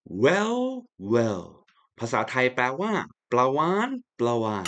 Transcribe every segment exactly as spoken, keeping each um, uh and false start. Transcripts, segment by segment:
well well ภาษาไทยแปลว่าปลาวาฬปลาวาฬ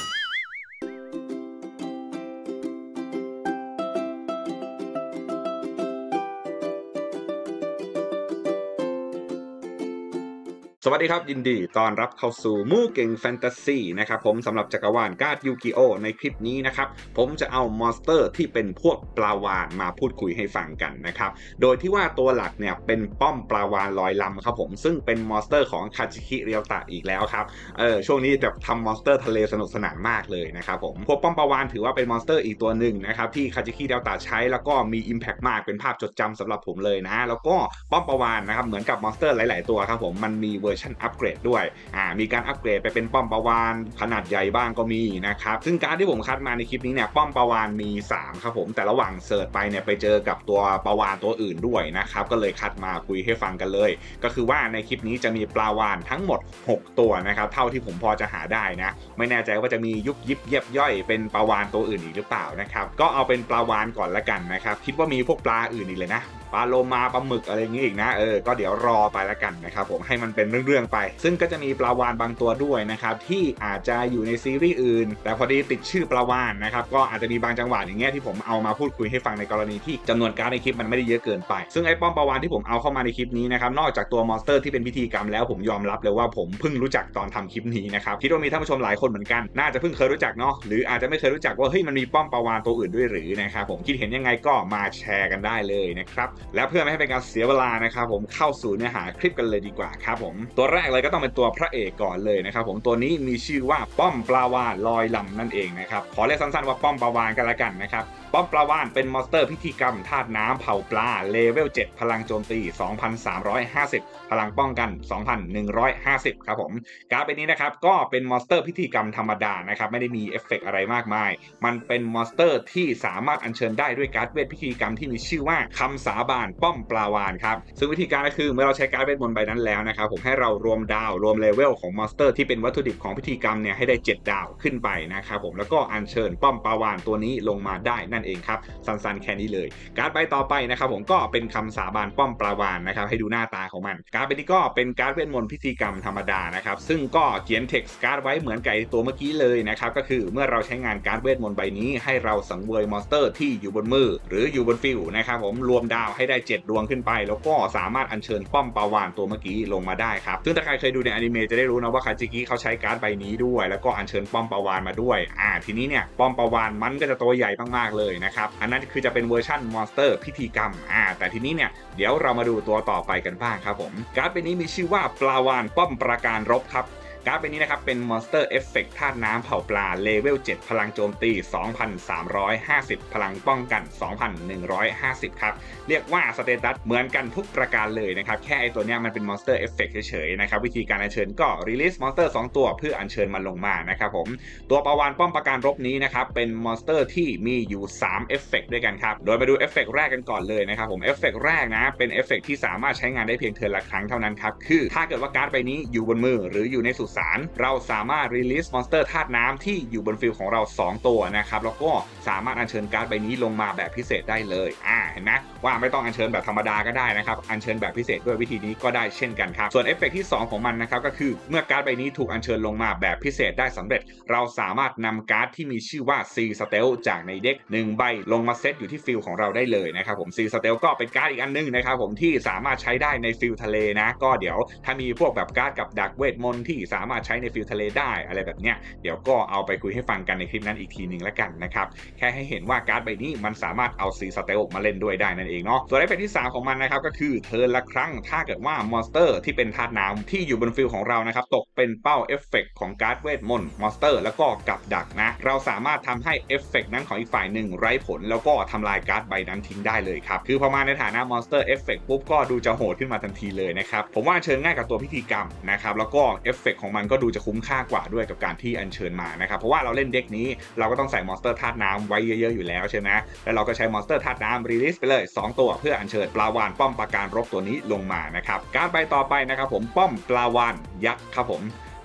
สวัสดีครับยินดีต้อนรับเข้าสู่มู่เก่งแฟนตาซีนะครับผมสำหรับจักรวาลการ์ดยูกิโอในคลิปนี้นะครับผมจะเอามอนสเตอร์ที่เป็นพวกปลาวาฬมาพูดคุยให้ฟังกันนะครับโดยที่ว่าตัวหลักเนี่ยเป็นป้อมปลาวาฬลอยลำครับผมซึ่งเป็นมอนสเตอร์ของคาจิคิเรียวตะอีกแล้วครับเออช่วงนี้แบบทำมอนสเตอร์ทะเลสนุกสนานมากเลยนะครับผมพวกป้อมปลาวาฬถือว่าเป็นมอนสเตอร์อีกตัวหนึ่งนะครับที่คาจิคิเรียวตะใช้แล้วก็มี impact มากเป็นภาพจดจำสำหรับผมเลยนะแล้วก็ป้อมปลาวาฬนะครับเหมือนกับมอนสเตอร์หลายๆตัวครับผมมันมีเวอร์ชันอัปเกรดด้วยอ่ามีการอัปเกรดไปเป็นป้อมปลาวาฬขนาดใหญ่บ้างก็มีนะครับซึ่งการที่ผมคัดมาในคลิปนี้เนี่ยป้อมปลาวาฬมีสามครับผมแต่ระหว่างเสิร์ชไปเนี่ยไปเจอกับตัวปลาวาฬตัวอื่นด้วยนะครับก็เลยคัดมาคุยให้ฟังกันเลยก็คือว่าในคลิปนี้จะมีปลาวาฬทั้งหมดหกตัวนะครับเท่าที่ผมพอจะหาได้นะไม่แน่ใจว่าจะมียุบยิบเย็บย่อยเป็นปลาวาฬตัวอื่นอีกหรือเปล่านะครับก็เอาเป็นปลาวาฬก่อนละกันนะครับคิดว่ามีพวกปลาอื่นอีกเลยนะปลาโลมาปลาหมึกอะไรอย่างงี้อีกนะเออก็เดี๋ยวรอไปละกันนะครับผมให้มันเป็นเรื่องๆไปซึ่งก็จะมีปลาวาฬบางตัวด้วยนะครับที่อาจจะอยู่ในซีรีส์อื่นแต่พอดีติดชื่อปลาวาฬนะครับก็อาจจะมีบางจังหวะอย่างเงี้ยที่ผมเอามาพูดคุยให้ฟังในกรณีที่จำนวนการ์ดในคลิปมันไม่ได้เยอะเกินไปซึ่งไอ้ป้อมปลาวาฬที่ผมเอาเข้ามาในคลิปนี้นะครับนอกจากตัวมอนสเตอร์ที่เป็นพิธีกรรมแล้วผมยอมรับเลยว่าผมเพิ่งรู้จักตอนทำคลิปนี้นะครับคิดว่ามีท่านผู้ชมหลายคนเหมือนกันน่าจะเพิ่งเคยรู้จักเนาะหรืออาจจะไม่เคยรู้จักว่าเฮ้ยมันมีป้อมปลาวาฬตัวอื่นด้วยหรือนะครับผมคิดเห็นยังไงก็มาแชร์กันได้เลยนะครับและเพื่อไม่ให้เป็นการเสียเวลานะครับผมเข้าสู่เนื้อหาคลิปกันเลยดีกว่าครับผมตัวแรกเลยก็ต้องเป็นตัวพระเอกก่อนเลยนะครับผมตัวนี้มีชื่อว่าป้อมปลาวาฬลอยลำนั่นเองนะครับขอเรียกสั้นๆว่าป้อมปลาวาฬกันละกันนะครับป้อมปลาวาฬเป็นมอนสเตอร์พิธีกรรมธาตุน้ำเผ่าปลาเลเวลเจ็ดพลังโจมตี สองพันสามร้อยห้าสิบ พลังป้องกัน สองพันหนึ่งร้อยห้าสิบ ครับผมการ์ดใบนี้นะครับก็เป็นมอนสเตอร์พิธีกรรมธรรมดานะครับไม่ได้มีเอฟเฟกต์อะไรมากมายมันเป็นมอนสเตอร์ที่สามารถอัญเชิญได้ด้วยการ์ดเวทพิธีกรรมที่มีชื่อว่าคำสาบานป้อมปลาวาฬครับซึ่งวิธีการก็คือเมื่อเราใช้การ์ดเวทมนต์ใบนั้นแล้วนะครับผมให้เรารวมดาวรวมเลเวลของมอนสเตอร์ที่เป็นวัตถุดิบของพิธีกรรมเนี่ยให้ได้เจ็ดดาวขึ้นไปนะครับผมแล้วก็อัญเชิญป้อมปลาวาฬตัวนี้ลงมาได้นั่นเองครับสั้นๆแค่นี้เลยการ์ดใบต่อไปนะครับผมก็เป็นคำสาบานป้อมปลาวาฬนะครับให้ดูหน้าตาของมันการ์ดใบนี้ก็เป็นการ์ดเวทมนต์พิธีกรรมธรรมดานะครับซึ่งก็เขียนเท็กซ์การ์ดไว้เหมือนกับตัวเมื่อกี้เลยนะครับก็คือเมื่อเราใช้งานการ์ดเวทมนต์ใบนี้ให้เราสังเวยมอนสเตอร์ที่อยู่บนมือหรืออยู่บนฟิลนะครับผมรวมดาวให้ได้เจ็ดดวงขึ้นไปแล้วก็สามารถอัญเชิญป้อมปลาวาฬตัวเมื่อกี้ลงมาได้ครับซึ่งถ้าใครเคยดูในอนิเมะจะได้รู้นะว่าคาจิกิเขาใช้การ์ดใบนี้ด้วยแล้วก็อัญเชิญป้อมปลาวาฬมาด้วยอ่าทีนี้เนี่ยป้อมปลาวาฬมันก็จะตัวใหญ่มากๆเลยนะครับอันนั้นคือจะเป็นเวอร์ชั่นมอนสเตอร์พิธีกรรมอ่าแต่ทีนี้เนี่ยเดี๋ยวเรามาดูตัวต่อไปกันบ้างครับผมการ์ดใบนี้มีชื่อว่าปลาวาฬป้อมปราการรบครับการ์ดใบนี้นะครับเป็นมอนสเตอร์เอฟเฟกต์ธาตุน้ำเผ่าปลาเลเวลเจ็ดพลังโจมตี สองพันสามร้อยห้าสิบ พลังป้องกัน สองพันหนึ่งร้อยห้าสิบ ครับเรียกว่าสเตตัสเหมือนกันทุกประการเลยนะครับแค่ไอตัวเนี้ยมันเป็นมอนสเตอร์เอฟเฟกต์เฉยๆนะครับวิธีการอัญเชิญก็รีลิสมอนสเตอร์สองตัวเพื่ออัญเชิญมันลงมานะครับผมตัวปลาวาฬป้อมปราการรบนี้นะครับเป็นมอนสเตอร์ที่มีอยู่สามเอฟเฟกต์ด้วยกันครับโดยมาดูเอฟเฟกต์แรกกันก่อนเลยนะครับผมเอฟเฟกต์แรกนะเป็นเอฟเฟกต์ที่สามารถใช้งานได้เพียงเทิร์นละครั้งเท่านั้นครับคือถ้าเกิดว่าการ์ดใบนี้อยู่บนมือหรืออยู่ในสุสานเราสามารถ release มอนสเตอร์ธาตุน้ำที่อยู่บนฟิลของเราสองตัวนะครับแล้วก็สามารถอัญเชิญการ์ดใบนี้ลงมาแบบพิเศษได้เลยอ่าเห็นไหมว่าไม่ต้องอัญเชิญแบบธรรมดาก็ได้นะครับอัญเชิญแบบพิเศษด้วยวิธีนี้ก็ได้เช่นกันครับส่วนเอฟเฟกต์ที่สองของมันนะครับก็คือเมื่อการ์ดใบนี้ถูกอัญเชิญลงมาแบบพิเศษได้สำเร็จเราสามารถนำการ์ดที่มีชื่อว่า C Stealth จากในเด็กหนึ่งใบลงมาเซตอยู่ที่ฟิลของเราได้เลยนะครับผม C Stealth ก็เป็นการ์ดอีกอันนึงนะครับผมที่สามารถใช้ได้ในฟิลทะเลนะก็เดี๋ยวถ้ามีพวกแบบการ์ดกับดักเวทมนต์ที่สามารถใช้ในฟิลทะเลได้อะไรแบบเนี้ยเดี๋ยวก็เอาไปคุยให้ฟังกันในคลิปนั้นอีกทีหนึ่งแล้วกันนะครับแค่ให้เห็นว่าการ์ดใบนี้มันสามารถเอาซีสเตลมาเล่นด้วยได้นั่นเองเนาะส่วนเอฟเฟกต์ที่สามของมันนะครับก็คือเทิร์นละครั้งถ้าเกิดว่ามอนสเตอร์ที่เป็นธาตุน้ำที่อยู่บนฟิลของเรานะครับตกเป็นเป้าเอฟเฟกต์ของการ์ดเวทมนต์มอนสเตอร์แล้วก็กับดักนะเราสามารถทำให้เอฟเฟกต์นั้นของอีกฝ่ายหนึ่งไร้ผลแล้วก็ทำลายการ์ดใบนั้นทิ้งได้เลยครับคือพอมาในฐานะมอนสเตอร์เอฟเฟกต์ปุ๊บก็ดูจะโหดขึ้นมาทันทีเลยนะครับผมว่าเชิญง่ายกับตัวพิธีกรรมนะครับแล้วก็เอฟเฟกต์ของมันก็ดูจะคุ้มค่ากว่าด้วยกับการที่อัญเชิญมานะครับเพราะว่าเราเล่นเด็กนี้เราก็ต้องใส่มอนสเตอร์ธาตุน้ำไว้เยอะๆอยู่แล้วใช่ไหมแล้วเราก็ใช้มอนสเตอร์ธาตุน้ำรีลิสไปเลยสองตัวเพื่ออัญเชิญปลาวาฬป้อมปราการรบตัวนี้ลงมานะครับการ์ดใบต่อไปนะครับผมป้อมปลาวาฬยักษ์ครับผม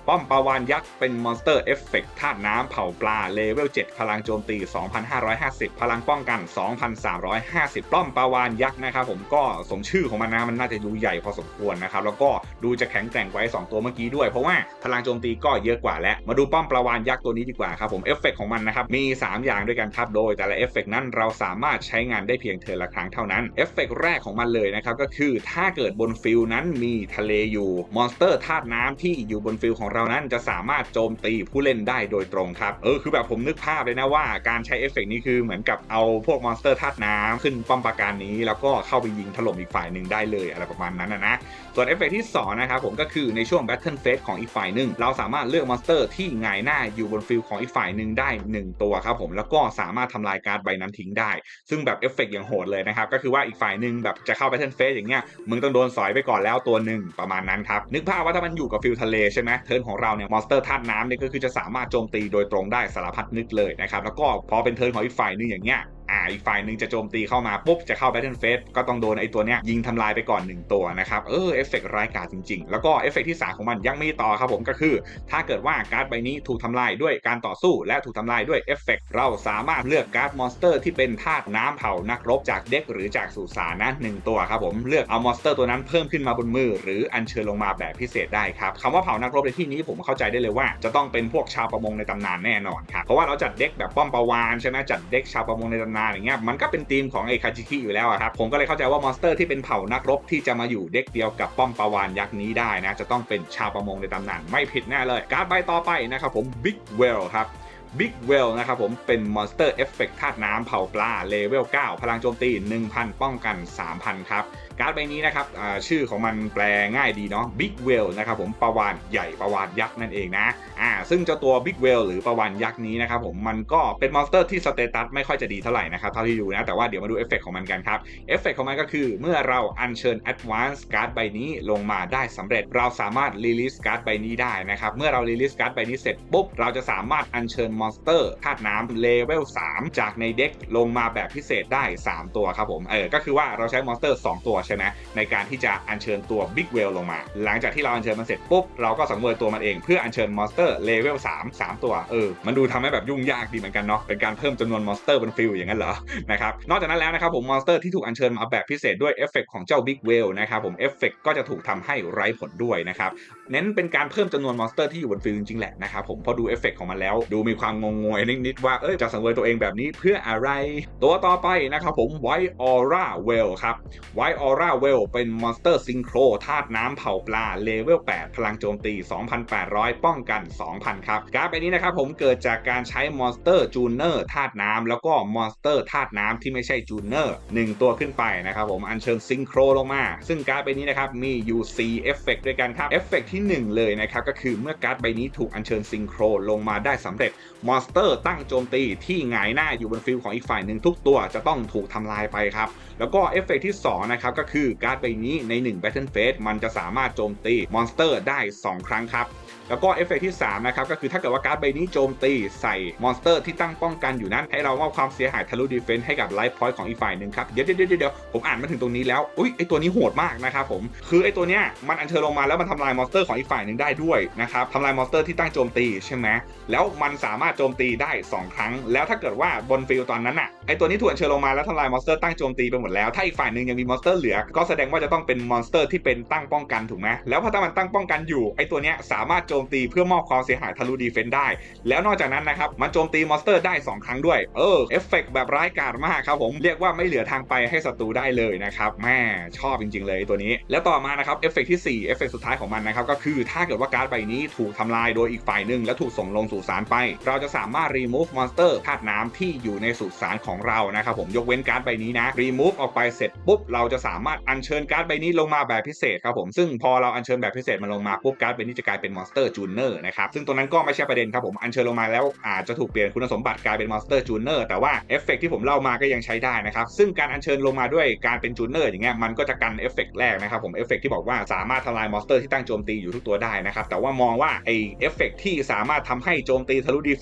ป้อมปลาวาฬยักษ์เป็นมอนสเตอร์เอฟเฟกต์ธาตุน้ำเผ่าปลาเลเวลเจ็ดพลังโจมตี สองพันห้าร้อยห้าสิบ พลังป้องกัน สองพันสามร้อยห้าสิบ ป้อมปลาวาฬยักษ์นะครับผมก็สมชื่อของมันนะมันน่าจะดูใหญ่พอสมควรนะครับแล้วก็ดูจะแข็งแกร่งกว่าไอ้สองตัวเมื่อกี้ด้วยเพราะว่าพลังโจมตีก็เยอะกว่าแล้วมาดูป้อมปลาวาฬยักษ์ตัวนี้ดีกว่าครับผมเอฟเฟกต์ของมันนะครับมีสามอย่างด้วยกันครับโดยแต่ละเอฟเฟกต์นั้นเราสามารถใช้งานได้เพียงเทิร์นละครั้งเท่านั้นเอฟเฟกต์แรกของมันเลยนะครับก็คือถ้าเกิดบนฟิลนั้นมีทะเลอยู่มอนสเตอร์ธาตุน้ำที่อยู่บนฟิลของเรานั้นจะสามารถโจมตีผู้เล่นได้โดยตรงครับเออคือแบบผมนึกภาพเลยนะว่าการใช้เอฟเฟกต์นี้คือเหมือนกับเอาพวกมอนสเตอร์ธาตุน้ำขึ้นป้อมปราการนี้แล้วก็เข้าไปยิงถล่มอีกฝ่ายหนึ่งได้เลยอะไรประมาณนั้นนะนะส่วนเอฟเฟกต์ที่สองนะครับผมก็คือในช่วง Battle Phase ของอีกฝ่ายหนึ่งเราสามารถเลือกมอนสเตอร์ที่หงายหน้าอยู่บนฟิลของอีกฝ่ายหนึ่งได้หนึ่งตัวครับผมแล้วก็สามารถทำลายการ์ดใบนั้นทิ้งได้ซึ่งแบบเอฟเฟกต์อย่างโหดเลยนะครับก็คือว่าอีกฝ่ายหนึ่งแบบจะเข้า Battle Phase อย่างเงี้ยมึงต้องโดนสอยไปก่อนแล้วตัวหนึ่งประมาณนั้นครับนึกภาพว่าถ้ามันอยู่กับฟิลทะเลใช่ไหมเทิร์นของเราเนี่ยมอนสเตอร์ธาตุน้ำเนี่ยก็คือจะสามารถโจมตีโดยตรงได้สารพัดนึกเลยนะครับแล้วก็พอเป็นเทิร์นของอีกฝ่ายหนึ่งอย่างเงี้ยอ่าอีกฝ่ายหนึ่งจะโจมตีเข้ามาปุ๊บจะเข้า Battle Phase ก็ต้องโดนไอ้ตัวเนี้ยยิงทำลายไปก่อนหนึ่งตัวนะครับเออเอฟเฟกต์ร้ายกาจจริงๆแล้วก็เอฟเฟกต์ที่สามของมันยังมีต่อครับผมก็คือถ้าเกิดว่าการ์ดใบนี้ถูกทำลายด้วยการต่อสู้และถูกทำลายด้วยเอฟเฟกต์เราสามารถเลือกการ์ดมอนสเตอร์ที่เป็นธาตุน้ำเผานักรบจากเด็กหรือจากสุสานนะหนึ่งตัวครับผมเลือกเอามอนสเตอร์ตัวนั้นเพิ่มขึ้นมาบนมือหรืออัญเชิญลงมาแบบพิเศษได้ครับคำว่าเผานักรบในที่นี้ผมเข้าใจได้เลยว่าจะต้องเป็นพวกชาวประมงในตำนานแน่นอนครับเพราะว่าเราจัดเด็กแบบป้อมปลาวาฬใช่ไหมจัดเด็กชาวประมงในตำนานอย่างเงี้ยมันก็เป็นธีมของไอ้คาจิคิอยู่แล้วครับผมก็เลยเข้าใจว่ามอนสเตอร์ที่เป็นเผ่านักรบที่จะมาอยู่เด็กเดียวกับป้อมปลาวาฬยักษ์นี้ได้นะจะต้องเป็นชาวประมงในตำนานไม่ผิดแน่เลยการ์ดใบต่อไปนะครับผม Big Whale ครับ Big Whale นะครับผมเป็นมอนสเตอร์เอฟเฟกต์ธาตุน้ำเผ่าปลาเลเวลเก้าพลังโจมตี หนึ่งพัน ป้องกัน สามพัน ครับการ์ดใบนี้นะครับชื่อของมันแปลง่ายดีเนาะ Big Whale นะครับผมปลาวาฬใหญ่ปลาวาฬยักษ์นั่นเองนะอ่าซึ่งเจ้าตัว Big Whale หรือปลาวาฬยักษ์นี้นะครับผมมันก็เป็นมอนสเตอร์ที่สเตตัสไม่ค่อยจะดีเท่าไหร่นะครับเท่าที่ดูนะแต่ว่าเดี๋ยวมาดูเอฟเฟกต์ของมันกันครับเอฟเฟกต์ของมันก็คือเมื่อเราอัญเชิญ Advance การ์ดใบนี้ลงมาได้สำเร็จเราสามารถ Release การ์ดใบนี้ได้นะครับเมื่อเรา Release การ์ดใบนี้เสร็จปุ๊บเราจะสามารถอัญเชิญมอนสเตอร์ธาตุน้ำเลเวลสามจากในเด็กลงมาแบบพิเศษได้สามตัวครับผมเออก็คือว่าเราใช้มอนสเตอร์สองตัวใช่ไหมในการที่จะอัญเชิญตัว Big Whale ลงมาหลังจากที่เราอัญเชิญมันเสร็จปุ๊บเราก็สังเวยตัวมันเองเพื่ออัญเชิญมอนสเตอร์เลเวลสาม สามตัวเออมันดูทำให้แบบยุ่งยากดีเหมือนกันเนาะเป็นการเพิ่มจำนวนมอนสเตอร์บนฟิลอย่างนั้นเหรอนะครับนอกจากนั้นแล้วนะครับผมมอนสเตอร์ที่ถูกอัญเชิญมาแบบพิเศษด้วยเอฟเฟกต์ของเจ้า Big Whale นะครับผมเอฟเฟกต์ก็จะถูกทำให้ไร้ผลด้วยนะครับเน้นเป็นการเพิ่มจำนวนมอนสเตอร์ที่อยู่บนฟิลจริงๆแหละนะครับผมพอดูเอฟเฟกต์ของมันแล้วดูมีความงงงวยนิดๆว่าเอ้ยจะสังเวยตัวเองแบบนี้เพื่ออะไรตัวต่อไปนะครับผม White Aura Whale ครับ White Aura Whale เป็นมอนสเตอร์ซิงโครธาตุน้ำเผาปลาเลเวลแปดพลังโจมตี สองพันแปดร้อย ป้องกัน สองพัน ครับการ์ดใบนี้นะครับผมเกิดจากการใช้มอนสเตอร์จูเนอร์ธาตุน้ำแล้วก็มอนสเตอร์ธาตุน้ำที่ไม่ใช่จูเนอร์หนึ่งตัวขึ้นไปนะครับผมอัญเชิญซิงโครลงมาซึ่งการ์ดใบนี้นะครับมีอยู่สี่เอฟเฟกต์ด้วยกันครับเอฟเฟกต์ที่หนึ่งเลยนะครับก็คือเมื่อการ์ดใบนี้ถูกอัญเชิญซิงโครลงมาได้สำเร็จมอนสเตอร์ตั้งโจมตีที่หงายหน้าอยู่บนฟิลของอีกฝ่ายหนึ่งทุกตัวจะต้องถูกทำลายไปครับแล้วก็เอฟเฟกต์ที่สองนะครับก็คือการ์ดใบนี้ในหนึ่ง Battle Phase มันจะสามารถโจมตีมอนสเตอร์ได้สองครั้งครับแล้วก็เอฟเฟกต์ที่สามนะครับก็คือถ้าเกิดว่าการ์ดใบนี้โจมตีใส่มอนสเตอร์ที่ตั้งป้องกันอยู่นั้นให้เรามอบความเสียหายทะลุดีเฟนส์ให้กับไลฟ์พอยต์ของอีกฝ่ายหนึ่งครับเดี๋ยวเดี๋ยวเดี๋ยวผมอ่านมาถึงตรงนี้แล้วอุ้ยไอตัวนี้โหดมากนะครับผมคือไอตัวเนี้ยมันอัญเชิญลงมาแล้วมันทำลายมอนสเตอร์ของอีกฝ่ายหนึ่งได้ด้วยนะครับทำลายมอนสเตอร์ที่ตั้งโจมตีใช่ไหมแล้วมันสามารถโจมตีได้สองครั้งแล้วถ้าเกิดว่าบนฟิลตอนนั้นอ่ะไอตัวนี้ถูกอัญเชิญลงมาแล้วทำลายมอนสเตอร์ตั้งโจมตีไปหมดแล้วถ้าอีกฝ่ายหนึ่งยังมีมอนสเตอร์เหลือก็แสดงว่าจะต้องเป็นมอนสเตอร์ที่เป็นตั้งป้องกันถูกไหมแล้วพอถ้ามันตั้งป้องกันอยู่ไอตัวเนี้ยสามารถโจมตีเพื่อมอบความเสียหายทะลุดีเฟนส์ได้แล้วนอกจากนั้นนะครับมันโจมตีมอนสเตอร์ได้สองครั้งด้วยเออเอฟเฟกต์แบบร้ายกาจมากครับผมเรียกว่าไม่เหลือทางไปให้ศัตรูได้เลยนะครับแม่ชอบจริงๆเลยตัวนี้แล้วต่อมานะครับเอฟเฟกต์ที่สี่เอฟเฟกต์สุดท้ายของมันนะครับก็คือถ้าเกิดว่าการ์ดใบนี้ถูกทำลายโดยอีกฝ่ายหนึ่งและถูกส่งลงสู่ศาลไปเราจะสามารถ remove monster ธาตุน้ำที่อยู่ในสุสานของเรานะครับผมยกเว้นการ์ดใบนี้นะ remove ออกไปเสร็จปุ๊บเราจะสามารถอัญเชิญการ์ดใบนี้ลงมาแบบพิเศษครับผมซึ่งพอเราอัญเชิญแบบพิเศษมันลงมาปุ๊บการ์ดใบนี้จะกลายเป็น monster tuner นะครับซึ่งตัวนั้นก็ไม่ใช่ประเด็นครับผมอัญเชิญลงมาแล้วอาจจะถูกเปลี่ยนคุณสมบัติกลายเป็น monster tuner แต่ว่าเอฟเฟกต์ที่ผมเล่ามาก็ยังใช้ได้นะครับซึ่งการอัญเชิญลงมาด้วยการเป็น tuner อย่างเงี้ยมันก็จะกันเอฟเฟกต์แรกนะครับผมเอฟเฟกต์ที่บอกว่าสามารถทำลายมอนสเตอร์ที่ตั้งโจมตีอยู่ทุกตัวได้นะครับแต่ว่ามองว่าไอเอฟเฟกต์ที่สามารถทำให้โจมตีทะลุดีเฟ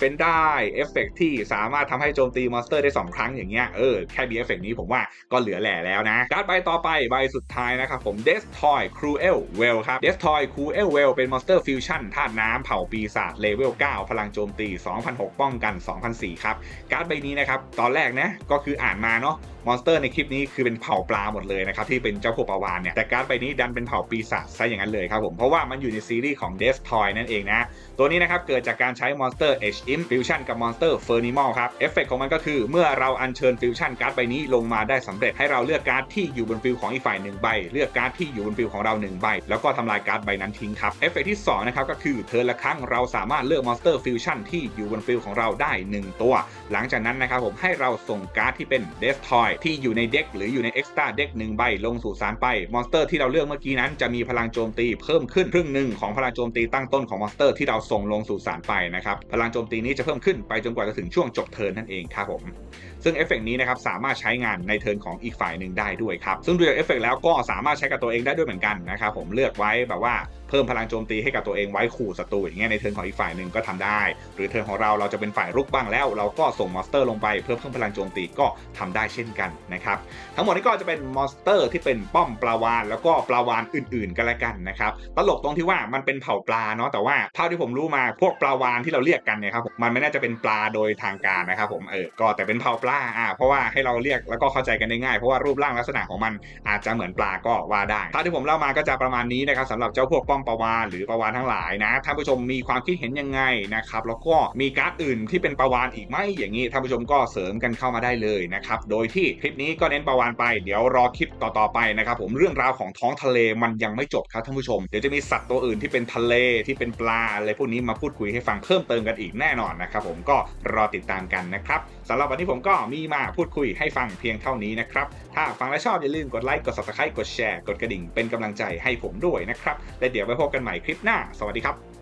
ฟนต์ได้เอฟเฟกต์ที่สามารถทำให้โจมตีมอนสเตอร์ได้สองครั้งอย่างเงี้ยเออแค่มีเอฟเฟกต์นี้ผมว่าก็เหลือแหล่แล้วนะการ์ดใบต่อไปใบสุดท้ายนะครับผม Destroy Cruel Well ครับ Destroy Cruel Well เป็นมอนสเตอร์ฟิวชั่นธาตุน้ำเผ่าปีศาจเลเวลเก้าพลังโจมตี สองพันหกร้อย ป้องกัน สองพันสี่ร้อย ครับการ์ดใบนี้นะครับตอนแรกนะก็คืออ่านมาเนาะมอนสเตอร์ในคลิปนี้คือเป็นเผ่าปลาหมดเลยนะครับที่เป็นเจ้าพวกปลาวาฬเนี่ยแต่การ์ดใบนี้ดันเป็นเผ่าปีศาจซะอย่างนั้นเลยครับผมเพราะว่ามันอยู่ในซีรีส์ของ Destroy นั่นเองนะตัวนี้นะครับเกิดจากการใช้มอนสเตอร์ H Imp ฟิวชั่นกับมอนสเตอร์ Fernimal ครับเอฟเฟกต์ของมันก็คือเมื่อเราอัญเชิญฟิวชั่นการ์ดใบนี้ลงมาได้สำเร็จให้เราเลือกการ์ดที่อยู่บนฟิลของอีกฝ่ายหนึ่งใบเลือกการ์ดที่อยู่บนฟิลของเราหนึ่งใบแล้วก็ทำลายการ์ดใบนั้นทิ้งครับเอฟเฟกต์ที่สองนะครับก็คือเทิร์นละครั้งเราสามารถเลือกมอนสเตอร์ฟิวชั่นที่อยู่บนฟิลของเราได้หนึ่งตัวหลังจากนั้นนะครับผมให้เราส่งการ์ดที่เป็น Destroy ที่อยู่ในเด็กหรืออยู่ใน Extra Deck หนึ่งใบลงสู่สารไปมอนสเตอร์ที่เราเลือกเมื่อกี้นั้นจะมีพลังโจมตีเพิ่มขึ้นครึ่งหนึ่งของพลังโจมตีตั้งต้นของมอนสเตอร์ที่เราส่งลงสู่สารไปนะครับพลังโจมตีนี้จะเพิ่มขึ้นไปจนกว่าจะถึงช่วงจบเทิร์นนั่นเองครับผมซึ่งเอฟเฟกต์นี้นะครับสามารถใช้งานในเทิร์นของอีกฝ่ายหนึ่งได้ด้วยครับซึ่งด้วยเอฟเฟกต์แล้วก็สามารถใช้กับตัวเองได้ด้วยเหมือนกันนะครับผมเลือกไว้แบบว่าเพิ่มพลังโจมตีให้กับตัวเองไว้ขู่ศัตรูอย่างเงี้ยในเทิร์นของอีกฝ่ายหนึ่งก็ทำได้หรือเทิร์นของเราเราจะเป็นฝ่ายรุกบ้างแล้วเราก็ส่งมอนสเตอร์ลงไปเพื่อเพิ่มพลังโจมตีก็ทำได้เช่นกันนะครับทั้งหมดนี้ก็จะเป็นมอนสเตอร์ที่เป็นป้อมปลาวาฬแล้วก็ปลาวาฬอื่นๆกันละกันนะครับตลกตรงที่ว่ามันเป็นเผ่าปลาเนาะแต่ว่าเท่าที่ผมรู้มาพวกปลาวาฬที่เราเรียกกันเนี่ยครับมันไม่น่าจะเป็นปลาโดยทางการนะครับผมเออก็แต่เป็นเผ่าปลาอ่าเพราะว่าให้เราเรียกแล้วก็เข้าใจกันได้ง่ายเพราะว่ารูปร่างลักษณะของมันอาจจะเหมือนปลาก็ว่าได้เท่าที่ผมเล่ามาก็จะประมาณนี้นะครับสำหรับเจ้าพวกป้อมปลาวาฬหรือปลาวาฬทั้งหลายนะท่านผู้ชมมีความคิดเห็นยังไงนะครับแล้วก็มีการ์ดอื่นที่เป็นปลาวาฬอีกไหมอย่างนี้ท่านผู้ชมก็เสริมกันเข้ามาได้เลยนะครับโดยที่คลิปนี้ก็เน้นปลาวาฬไปเดี๋ยวรอคลิปต่อๆไปนะครับผมเรื่องราวของท้องทะเลมันยังไม่จบครับท่านผู้ชมเดี๋ยวจะมีสัตว์ตัวอื่นที่เป็นทะเลที่เป็นปลาอะไรพวกนี้มาพูดคุยให้ฟังเพิ่มเติมกันอีกแน่นอนนะครับผมก็รอติดตามกันนะครับสำหรับวันนี้ผมก็มีมาพูดคุยให้ฟังเพียงเท่านี้นะครับถ้าฟังและชอบอย่าลืมกดไลค์กด ซับสไครบ์ กดแชร์กดกระดิ่งเป็นกำลังใจให้ผมด้วยนะครับและเดี๋ยวไว้พบกันใหม่คลิปหน้าสวัสดีครับ